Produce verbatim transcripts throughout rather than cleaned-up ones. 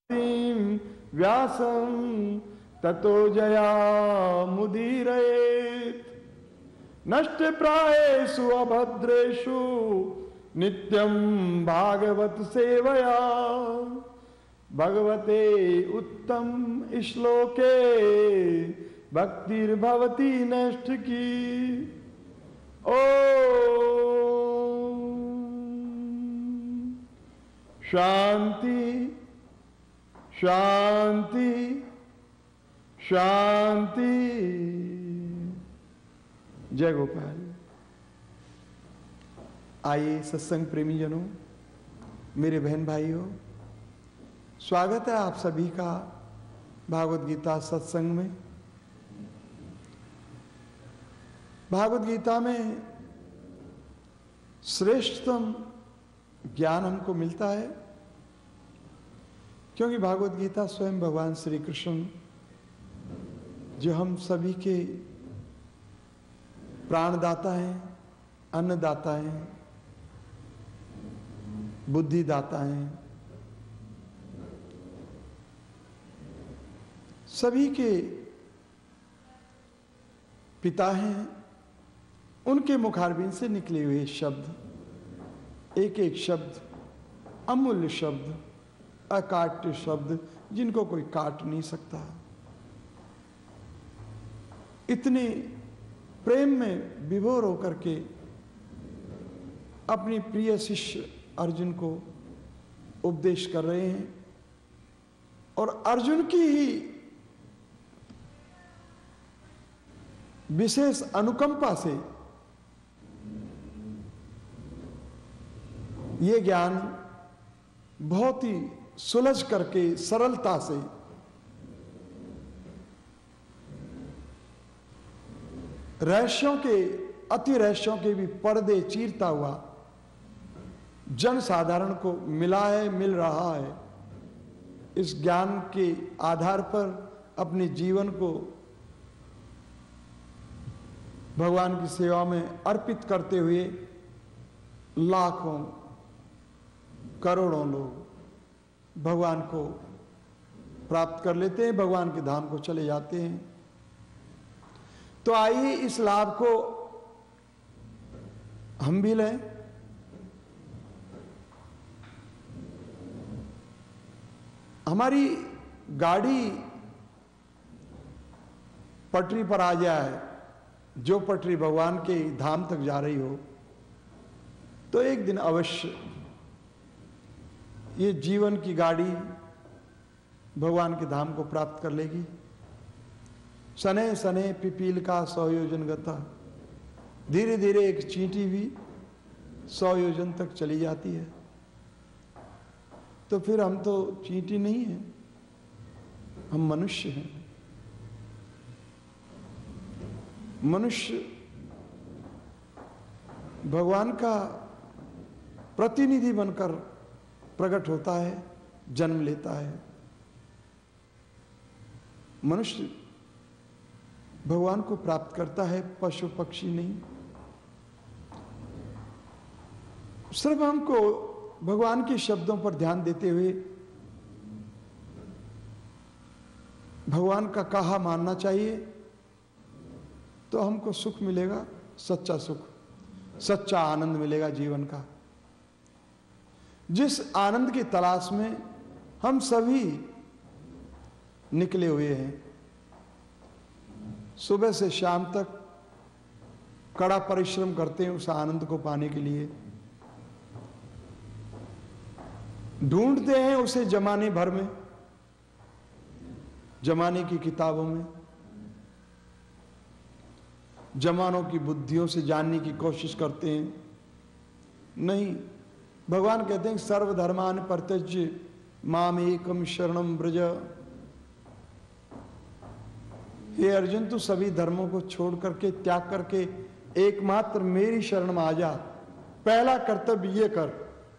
व्यासं ततो जया मुदीरयेत्। नष्टप्रायेषु अभद्रेषु नित्यं भागवत सेवया। भगवते उत्तम श्लोके भक्तिर्भवति नष्ट की। ओ शांति शांति शांति। जय गोपाल। आइए सत्संग प्रेमी जनों, मेरे बहन भाइयों, स्वागत है आप सभी का भागवत गीता सत्संग में। भागवत गीता में श्रेष्ठतम ज्ञान हमको मिलता है, क्योंकि भागवत गीता स्वयं भगवान श्री कृष्ण, जो हम सभी के प्राणदाता हैं, अन्नदाता हैं, बुद्धिदाता हैं, सभी के पिता हैं, उनके मुखारबिंद से निकले हुए शब्द, एक एक शब्द अमूल्य शब्द, अकाट्य शब्द, जिनको कोई काट नहीं सकता। इतने प्रेम में विभोर होकर के अपनी प्रिय शिष्य अर्जुन को उपदेश कर रहे हैं, और अर्जुन की ही विशेष अनुकंपा से ये ज्ञान बहुत ही सुलझ करके सरलता से रहस्यों के, अति रहस्यों के भी पर्दे चीरता हुआ जन साधारण को मिला है, मिल रहा है। इस ज्ञान के आधार पर अपने जीवन को भगवान की सेवा में अर्पित करते हुए लाखों करोड़ों लोग भगवान को प्राप्त कर लेते हैं, भगवान के धाम को चले जाते हैं। तो आइए इस लाभ को हम भी लें। हमारी गाड़ी पटरी पर आ जाए, जो पटरी भगवान के धाम तक जा रही हो, तो एक दिन अवश्य ये जीवन की गाड़ी भगवान के धाम को प्राप्त कर लेगी। सने सने पिपील का सौ योजन गता, धीरे धीरे एक चींटी भी सौ योजन तक चली जाती है। तो फिर हम तो चींटी नहीं हैं, हम मनुष्य हैं। मनुष्य भगवान का प्रतिनिधि बनकर प्रकट होता है, जन्म लेता है। मनुष्य भगवान को प्राप्त करता है, पशु पक्षी नहीं। सिर्फ हमको भगवान के शब्दों पर ध्यान देते हुए भगवान का कहा मानना चाहिए, तो हमको सुख मिलेगा, सच्चा सुख, सच्चा आनंद मिलेगा जीवन का। जिस आनंद की तलाश में हम सभी निकले हुए हैं, सुबह से शाम तक कड़ा परिश्रम करते हैं उस आनंद को पाने के लिए, ढूंढते हैं उसे जमाने भर में, जमाने की किताबों में, जमानों की बुद्धियों से जानने की कोशिश करते हैं। नहीं, भगवान कहते हैं सर्वधर्मान परित्यज्य माम एकम शरणम व्रज। हे अर्जुन, तू सभी धर्मों को छोड़ करके, त्याग करके एकमात्र मेरी शरण में आ जा। पहला कर्तव्य ये कर।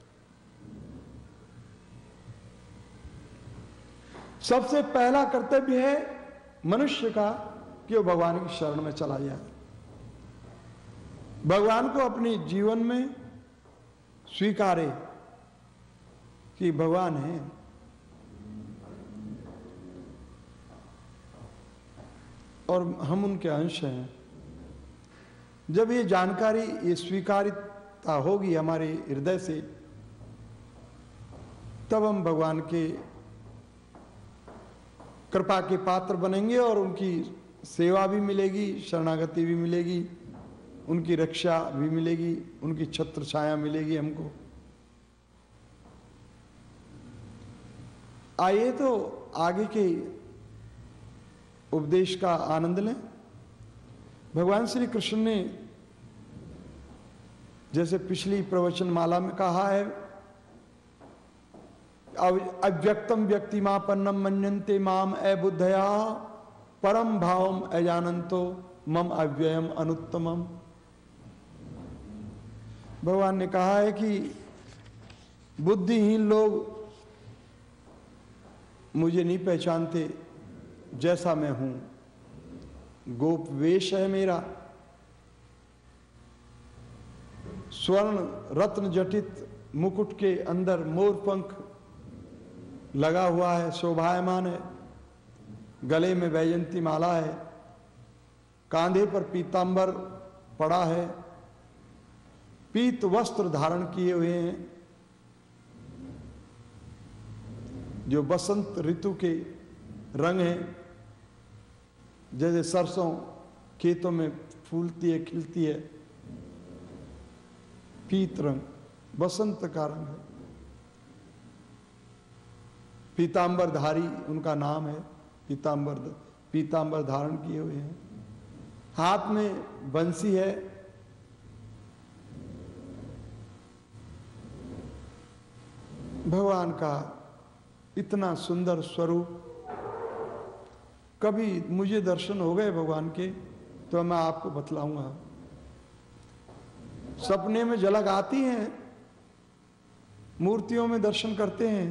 सबसे पहला कर्तव्य है मनुष्य का कि वो भगवान की शरण में चला जाए, भगवान को अपने जीवन में स्वीकारे कि भगवान है, और हम उनके अंश हैं। जब ये जानकारी, ये स्वीकारिता होगी हमारे हृदय से, तब हम भगवान के कृपा के पात्र बनेंगे और उनकी सेवा भी मिलेगी, शरणागति भी मिलेगी, उनकी रक्षा भी मिलेगी, उनकी छत्र छाया मिलेगी हमको। आइए तो आगे के उपदेश का आनंद लें। भगवान श्री कृष्ण ने जैसे पिछली प्रवचन माला में कहा है, अव्यक्तम व्यक्तिमापन्नम मन्यन्ते माम अबुद्धया परम भावम अजानन्तो मम अव्ययम अनुत्तमम। भगवान ने कहा है कि बुद्धिहीन लोग मुझे नहीं पहचानते जैसा मैं हूं। गोप वेश है मेरा, स्वर्ण रत्न जटित मुकुट के अंदर मोर पंख लगा हुआ है, शोभायमान है, गले में वैजंती माला है, कांधे पर पीतांबर पड़ा है, पीत वस्त्र धारण किए हुए हैं जो बसंत ऋतु के रंग हैं, जैसे सरसों खेतों में फूलती है, खिलती है, पीत रंग बसंत का रंग है। पीतांबर धारी उनका नाम है, पीतांबर पीतांबर धारण किए हुए हैं, हाथ में बंसी है, भगवान का इतना सुंदर स्वरूप। कभी मुझे दर्शन हो गए भगवान के तो मैं आपको बतलाऊंगा। सपने में झलक आती है, मूर्तियों में दर्शन करते हैं,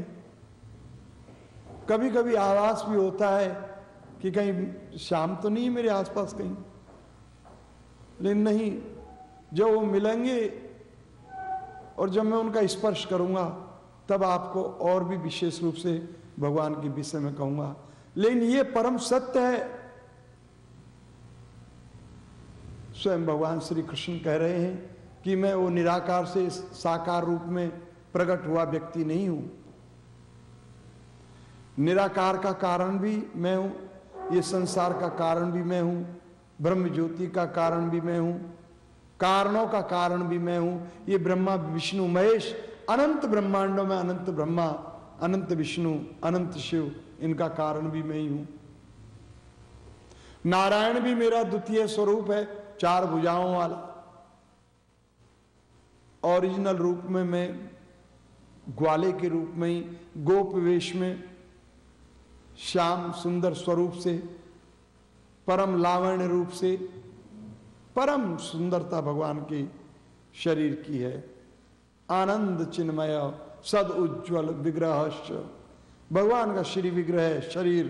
कभी कभी आवास भी होता है कि कहीं श्याम तो नहीं मेरे आसपास कहीं, लेकिन नहीं, जब वो मिलेंगे और जब मैं उनका स्पर्श करूंगा तब आपको और भी विशेष रूप से भगवान के विषय में कहूंगा। लेकिन ये परम सत्य है, स्वयं भगवान श्री कृष्ण कह रहे हैं कि मैं वो निराकार से साकार रूप में प्रकट हुआ व्यक्ति नहीं हूं। निराकार का कारण भी मैं हूं, ये संसार का कारण भी मैं हूं, ब्रह्म ज्योति का कारण भी मैं हूं, कारणों का कारण भी मैं हूं। ये ब्रह्मा विष्णु महेश अनंत ब्रह्मांडों में अनंत ब्रह्मा, अनंत विष्णु, अनंत शिव, इनका कारण भी मैं ही हूं। नारायण भी मेरा द्वितीय स्वरूप है, चार भुजाओं वाला। ओरिजिनल रूप में मैं ग्वाले के रूप में ही, गोप वेश में, श्याम सुंदर स्वरूप से, परम लावण्य रूप से, परम सुंदरता भगवान के शरीर की है। आनंद चिन्मय सद उज्ज्वल विग्रह, भगवान का श्री विग्रह है, शरीर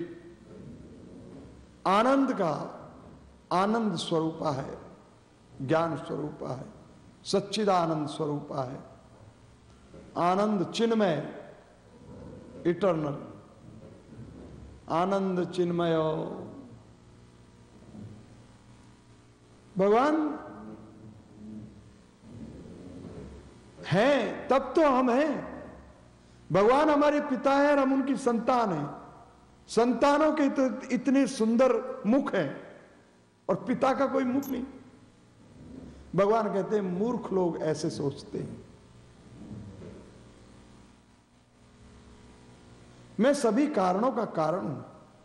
आनंद का, आनंद स्वरूपा है, ज्ञान स्वरूपा है, सच्चिदानंद स्वरूपा है, आनंद चिन्मय, इटर्नल आनंद चिन्मय। भगवान हैं तब तो हम हैं। भगवान हमारे पिता हैं और हम उनकी संतान हैं। संतानों के तो इतने सुंदर मुख हैं और पिता का कोई मुख नहीं। भगवान कहते हैं मूर्ख लोग ऐसे सोचते हैं। मैं सभी कारणों का कारण हूं।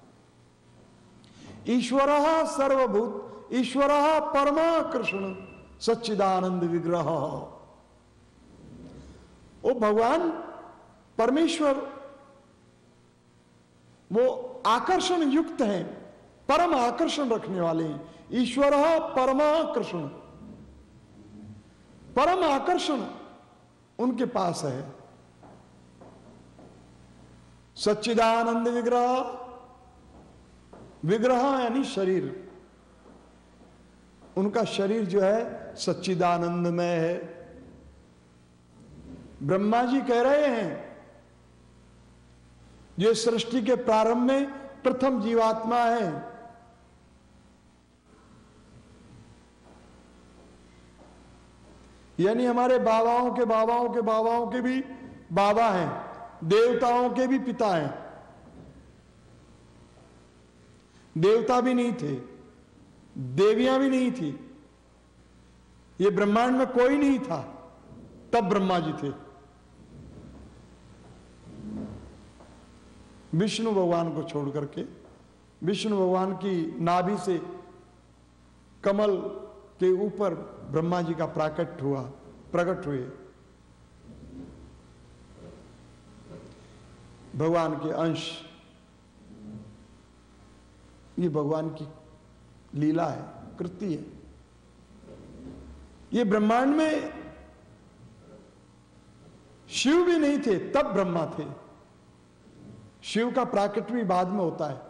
ईश्वरः सर्वभूत, ईश्वरः परमा कृष्ण सच्चिदानंद विग्रह। वो भगवान परमेश्वर वो आकर्षण युक्त हैं, परम आकर्षण रखने वाले हैं। ईश्वर परमाकर्षण, परम आकर्षण उनके पास है। सच्चिदानंद विग्रह, विग्रह यानी शरीर, उनका शरीर जो है सच्चिदानंदमय है। ब्रह्मा जी कह रहे हैं जो सृष्टि के प्रारंभ में प्रथम जीवात्मा है, यानी हमारे बाबाओं के बाबाओं के बाबाओं के भी बाबा हैं, देवताओं के भी पिता हैं। देवता भी नहीं थे, देवियां भी नहीं थी, ये ब्रह्मांड में कोई नहीं था, तब ब्रह्मा जी थे। विष्णु भगवान को छोड़ करके, विष्णु भगवान की नाभि से कमल के ऊपर ब्रह्मा जी का प्राकट हुआ, प्रकट हुए। भगवान के अंश, ये भगवान की लीला है, कृति है। ये ब्रह्मांड में शिव भी नहीं थे, तब ब्रह्मा थे। शिव का प्राकट भी बाद में होता है।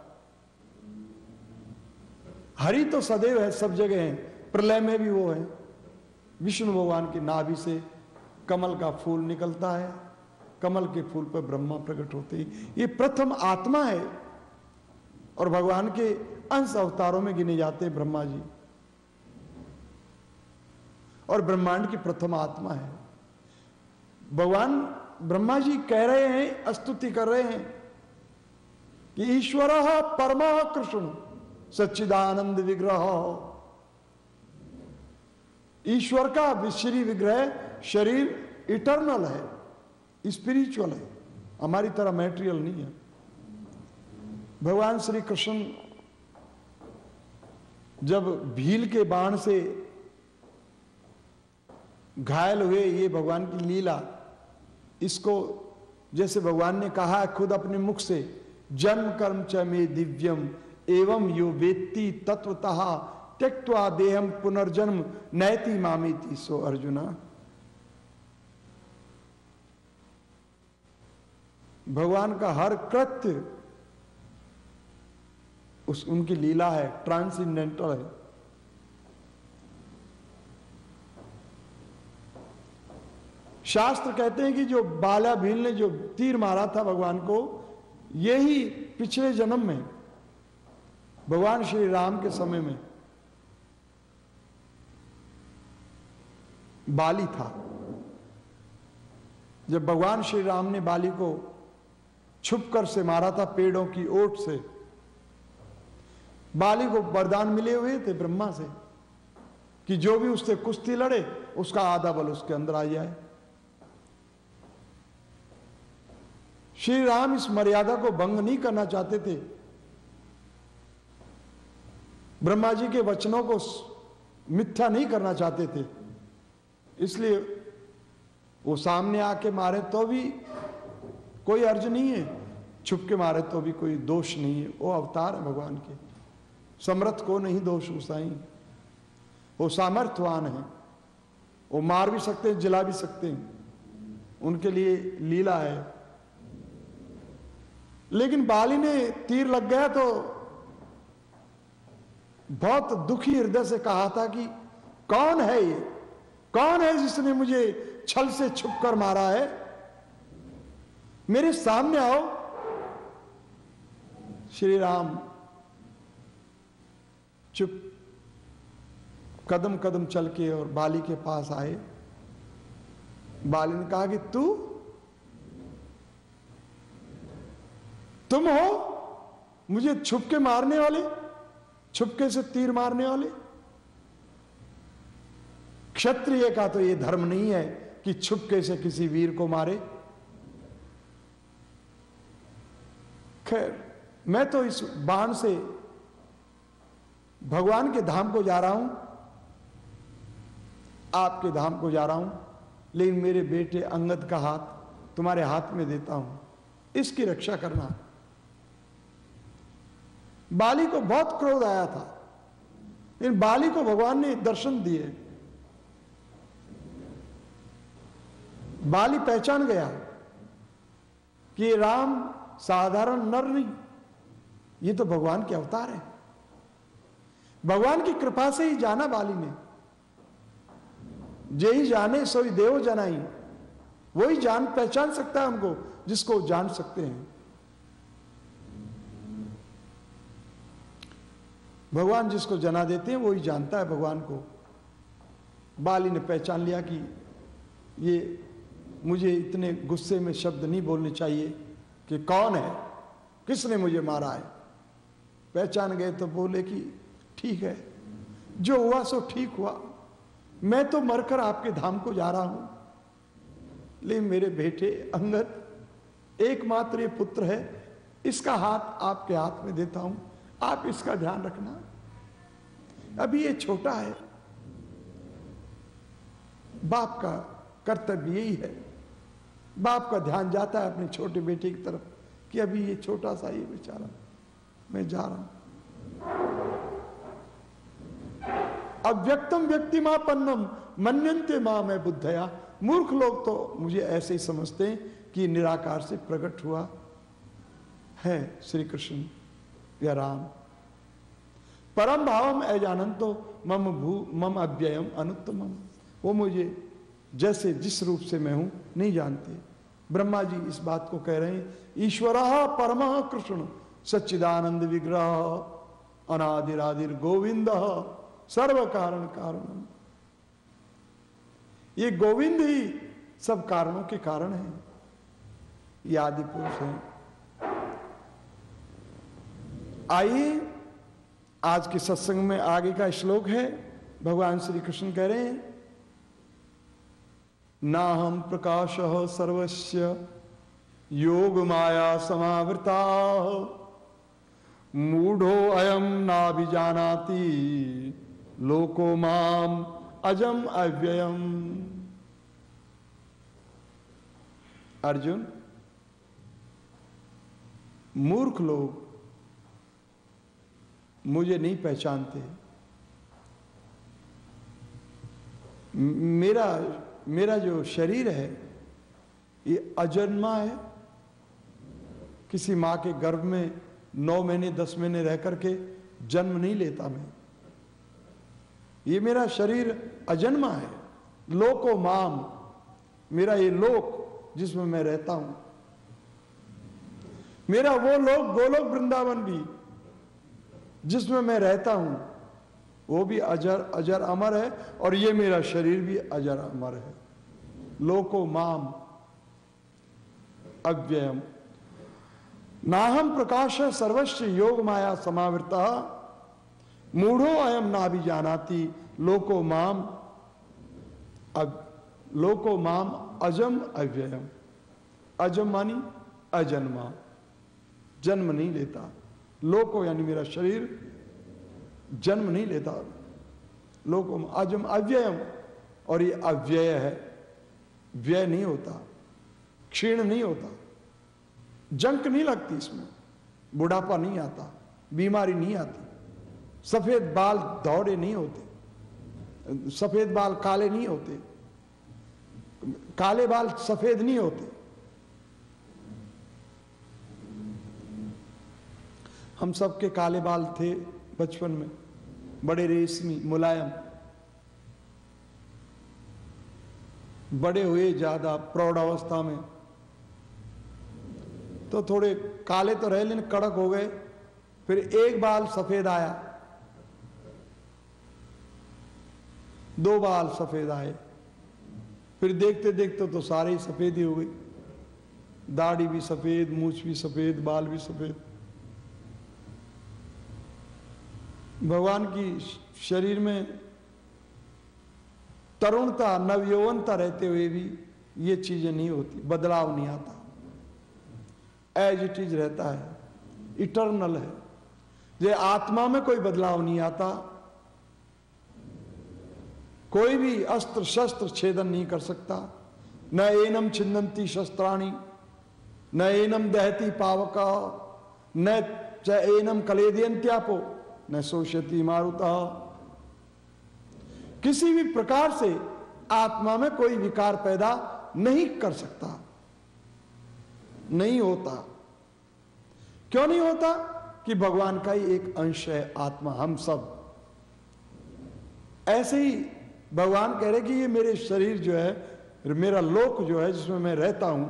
हरि तो सदैव है, सब जगह है, प्रलय में भी वो है। विष्णु भगवान की नाभि से कमल का फूल निकलता है, कमल के फूल पर ब्रह्मा प्रकट होते हैं। ये प्रथम आत्मा है और भगवान के अंश अवतारों में गिने जाते हैं ब्रह्मा जी, और ब्रह्मांड की प्रथम आत्मा है। भगवान ब्रह्मा जी कह रहे हैं, स्तुति कर रहे हैं कि ईश्वर परमा कृष्ण सच्चिदानंद विग्रह। ईश्वर का विश्री विग्रह शरीर इटर्नल है, स्पिरिचुअल है, हमारी तरह मैटेरियल नहीं है। भगवान श्री कृष्ण जब भील के बाण से घायल हुए, ये भगवान की लीला, इसको जैसे भगवान ने कहा है खुद अपने मुख से, जन्म कर्म च मे दिव्यम एवं यो वेत्ति तत्वतः त्यक्त्वा देहम पुनर्जन्म नैति मामेति सो अर्जुना। भगवान का हर कृत्य उस उनकी लीला है, ट्रांसेंडेंटल है। शास्त्र कहते हैं कि जो बाला भील ने जो तीर मारा था भगवान को, यही पिछले जन्म में भगवान श्री राम के समय में बाली था। जब भगवान श्री राम ने बाली को छुपकर से मारा था पेड़ों की ओट से, बाली को वरदान मिले हुए थे ब्रह्मा से कि जो भी उससे कुश्ती लड़े उसका आधा बल उसके अंदर आ जाए। श्री राम इस मर्यादा को भंग नहीं करना चाहते थे। ब्रह्मा जी के वचनों को मिथ्या नहीं करना चाहते थे, इसलिए वो सामने आके मारे तो भी कोई अर्ज नहीं है, छुप के मारे तो भी कोई दोष नहीं है। वो अवतार है भगवान के, समर्थ को नहीं दोष उसाई। वो सामर्थ्यवान है, वो मार भी सकते हैं, जला भी सकते हैं, उनके लिए लीला है। लेकिन बाली ने तीर लग गया तो बहुत दुखी हृदय से कहा था कि कौन है ये, कौन है जिसने मुझे छल से छुपकर मारा है, मेरे सामने आओ। श्री राम चुप कदम कदम चल के और बाली के पास आए। बाली ने कहा कि तू तुम हो मुझे छुप के मारने वाले, छुपके से तीर मारने वाले। क्षत्रिय का तो यह धर्म नहीं है कि छुपके से किसी वीर को मारे। खैर, मैं तो इस बाण से भगवान के धाम को जा रहा हूं, आपके धाम को जा रहा हूं, लेकिन मेरे बेटे अंगद का हाथ तुम्हारे हाथ में देता हूं, इसकी रक्षा करना। बाली को बहुत क्रोध आया था, लेकिन बाली को भगवान ने दर्शन दिए। बाली पहचान गया कि ये राम साधारण नर नहीं, ये तो भगवान के अवतार है। भगवान की कृपा से ही जाना बाली ने। जे ही जाने सोई देव जनाई, वही जान पहचान सकता है उनको जिसको जान सकते हैं। भगवान जिसको जना देते हैं वही जानता है भगवान को। बाली ने पहचान लिया कि ये मुझे इतने गुस्से में शब्द नहीं बोलने चाहिए कि कौन है, किसने मुझे मारा है। पहचान गए तो बोले कि ठीक है, जो हुआ सो ठीक हुआ, मैं तो मरकर आपके धाम को जा रहा हूं, लेकिन मेरे बेटे अंगद एकमात्र ये पुत्र है, इसका हाथ आपके हाथ में देता हूं, आप इसका ध्यान रखना। अभी ये छोटा है, बाप का कर्तव्य यही है, बाप का ध्यान जाता है अपने छोटे बेटे की तरफ कि अभी ये छोटा सा ये बेचारा, मैं जा रहा हूं। अव्यक्तम व्यक्तिमापन्नम मन्यन्ते मां मैं बुद्धया। मूर्ख लोग तो मुझे ऐसे ही समझते हैं कि निराकार से प्रकट हुआ है श्री कृष्ण या राम। परम भावम अजानंतो मम भू मम अव्ययम अनुत्तमम। वो मुझे जैसे जिस रूप से मैं हूं नहीं जानते। ब्रह्मा जी इस बात को कह रहे हैं, ईश्वरः परमः कृष्ण सच्चिदानंद विग्रह अनादिरादिर गोविंद सर्व कारण कारणम। ये गोविंद ही सब कारणों के कारण है, ये आदि पुरुष है। आइए आज के सत्संग में आगे का श्लोक है, भगवान श्री कृष्ण कह रहे हैं, नाहं प्रकाशः सर्वस्य योग माया समावृता मूढ़ो अयम नाभिजानाति लोको माम अजम अव्ययम। अर्जुन, मूर्ख लोग मुझे नहीं पहचानते। मेरा मेरा जो शरीर है ये अजन्मा है, किसी मां के गर्भ में नौ महीने दस महीने रह करके जन्म नहीं लेता मैं। ये मेरा शरीर अजन्मा है। लोको माम, मेरा ये लोक जिसमें मैं रहता हूं, मेरा वो लोक गोलोक वृंदावन भी जिसमें मैं रहता हूं, वो भी अजर अजर अमर है, और ये मेरा शरीर भी अजर अमर है। लोको माम अव्ययम नाहम प्रकाश सर्वस्व योग माया समावृता मूढ़ो अयम नाभि जानाति लोको माम अब लोको माम अजम अव्ययम। अजम मानी अजन्मा, जन्म नहीं लेता। लोको यानी मेरा शरीर जन्म नहीं लेता। लोको अजम अव्ययम, और ये अव्यय है, व्यय नहीं होता, क्षीण नहीं होता, जंक नहीं लगती, इसमें बुढ़ापा नहीं आता, बीमारी नहीं आती, सफेद बाल दौड़े नहीं होते, सफेद बाल काले नहीं होते, काले बाल सफेद नहीं होते। हम सबके काले बाल थे बचपन में, बड़े रेशमी मुलायम, बड़े हुए ज्यादा प्रौढ़ अवस्था में तो थोड़े काले तो रहे लेकिन कड़क हो गए। फिर एक बाल सफेद आया, दो बाल सफेद आए, फिर देखते देखते तो सारे ही सफेद ही हो गई। दाढ़ी भी सफेद, मूछ भी सफेद, बाल भी सफेद। भगवान की शरीर में तरुणता नवयौवनता रहते हुए भी ये चीजें नहीं होती, बदलाव नहीं आता, एज इट इज रहता है, इटर्नल है। ये आत्मा में कोई बदलाव नहीं आता, कोई भी अस्त्र शस्त्र छेदन नहीं कर सकता। न एनम छिन्दन्ति शस्त्राणि न एनम दहति पावका न च एनम कलेदयन्त्यापो न शोषयति मारुता। किसी भी प्रकार से आत्मा में कोई विकार पैदा नहीं कर सकता, नहीं होता। क्यों नहीं होता? कि भगवान का ही एक अंश है आत्मा, हम सब। ऐसे ही भगवान कह रहे कि ये मेरे शरीर जो है, मेरा लोक जो है जिसमें मैं रहता हूं,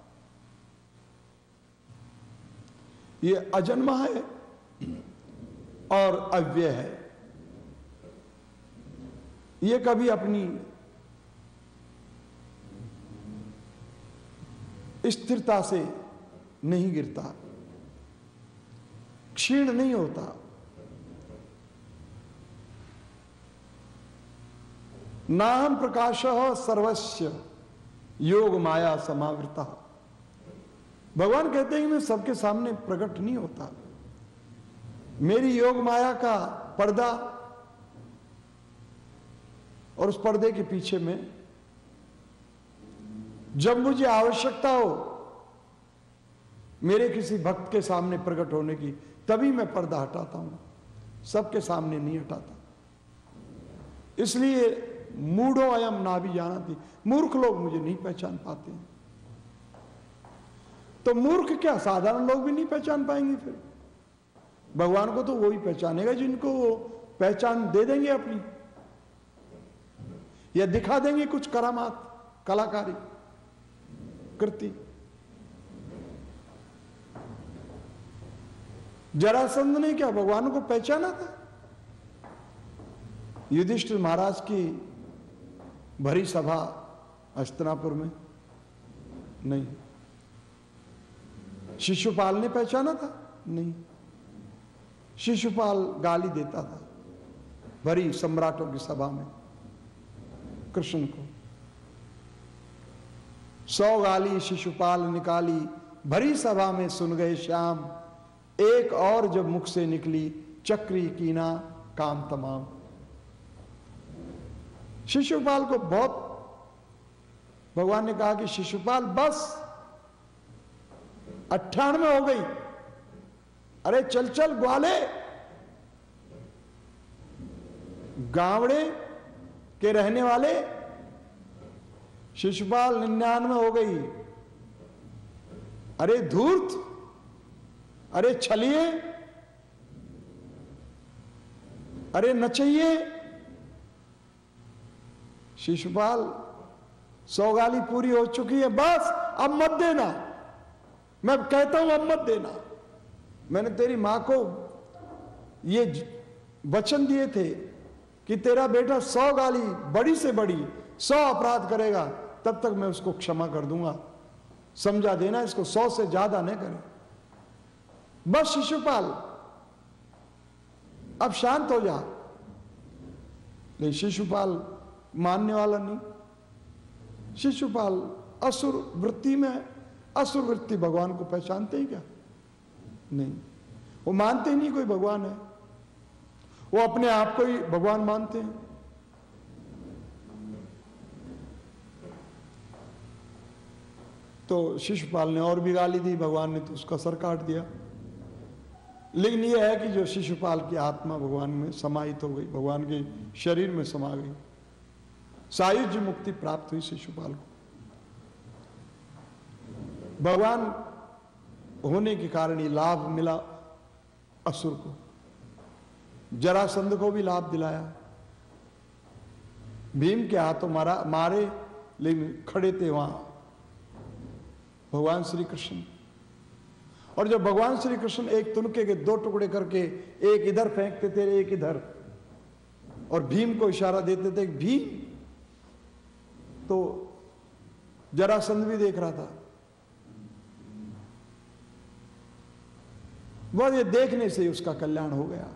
ये अजन्मा है और अव्यय है। ये कभी अपनी स्थिरता से नहीं गिरता, क्षीण नहीं होता। नाहम प्रकाशः सर्वस्य योग माया समावृता। भगवान कहते हैं कि मैं सबके सामने प्रकट नहीं होता, मेरी योग माया का पर्दा और उस पर्दे के पीछे में जब मुझे आवश्यकता हो मेरे किसी भक्त के सामने प्रकट होने की, तभी मैं पर्दा हटाता हूं, सबके सामने नहीं हटाता। इसलिए मूढ़ो अयम ना भी जाना थी, मूर्ख लोग मुझे नहीं पहचान पाते हैं। तो मूर्ख क्या, साधारण लोग भी नहीं पहचान पाएंगे, फिर भगवान को तो वही पहचानेगा जिनको वो पहचान दे देंगे अपनी, या दिखा देंगे कुछ करामात, कलाकारी कृति। जरासंध ने क्या भगवान को पहचाना था? युधिष्ठिर महाराज की भरी सभा हस्तिनापुर में नहीं। शिशुपाल ने पहचाना था? नहीं। शिशुपाल गाली देता था भरी सम्राटों की सभा में कृष्ण को। सौ गाली शिशुपाल निकाली, भरी सभा में सुन गए श्याम, एक और जब मुख से निकली चक्री कीना काम तमाम। शिशुपाल को बहुत भगवान ने कहा कि शिशुपाल बस अट्ठानवे हो गई, अरे चल चल ग्वाले। गावड़े के रहने वाले शिशुपाल निन्यानवे हो गई, अरे धूर्त, अरे छलिए, अरे नचइए। शिशुपाल सौ गाली पूरी हो चुकी है, बस अब मत देना, मैं कहता हूं अब मत देना। मैंने तेरी मां को ये वचन दिए थे कि तेरा बेटा सौ गाली बड़ी से बड़ी सौ अपराध करेगा, तब तक मैं उसको क्षमा कर दूंगा, समझा देना, इसको सौ से ज्यादा नहीं करे। बस शिशुपाल अब शांत हो जा। नहीं, शिशुपाल मानने वाला नहीं। शिशुपाल असुर वृत्ति में, असुर वृत्ति भगवान को पहचानते ही क्या? नहीं, वो मानते ही नहीं कोई भगवान है, वो अपने आप को ही भगवान मानते हैं। तो शिशुपाल ने और भी गाली दी, भगवान ने तो उसका सर काट दिया। लेकिन यह है कि जो शिशुपाल की आत्मा भगवान में समाहित हो गई, भगवान के शरीर में समा गई, सायुज्य मुक्ति प्राप्त हुई शिशुपाल को। भगवान होने के कारण ही लाभ मिला असुर को, जरासंध को भी लाभ दिलाया। भीम के हाथों मारा मारे, लेकिन खड़े थे वहां भगवान श्री कृष्ण। और जब भगवान श्री कृष्ण एक तुनके के दो टुकड़े करके एक इधर फेंकते थे, एक इधर, और भीम को इशारा देते थे भीम, तो जरासंध भी देख रहा था। वह ये देखने से उसका कल्याण हो गया।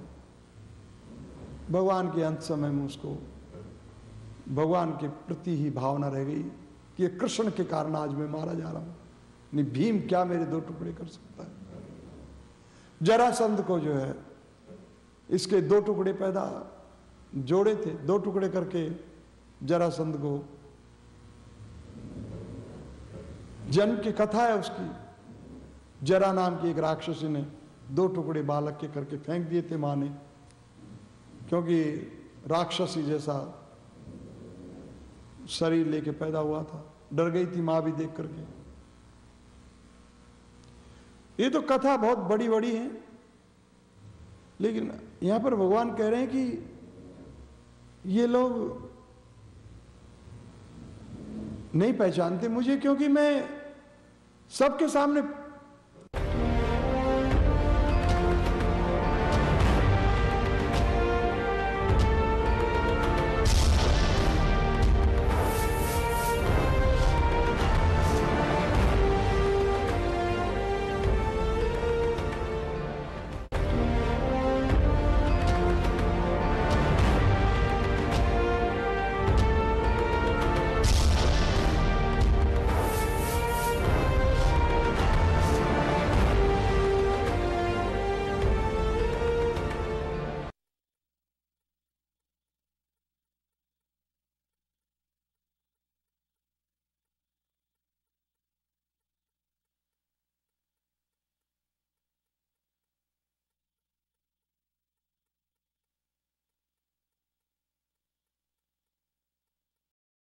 भगवान के अंत समय में उसको भगवान के प्रति ही भावना रह गई कि ये कृष्ण के कारण आज मैं मारा जा रहा हूं, नहीं भीम क्या मेरे दो टुकड़े कर सकता है। जरासंध को जो है इसके दो टुकड़े पैदा जोड़े थे, दो टुकड़े करके जरासंध को, जन्म की कथा है उसकी। जरा नाम की एक राक्षसी ने दो टुकड़े बालक के करके फेंक दिए थे मां ने, क्योंकि राक्षसी जैसा शरीर लेके पैदा हुआ था, डर गई थी मां भी देख करके। ये तो कथा बहुत बड़ी बड़ी है, लेकिन यहां पर भगवान कह रहे हैं कि ये लोग नहीं पहचानते मुझे, क्योंकि मैं सबके सामने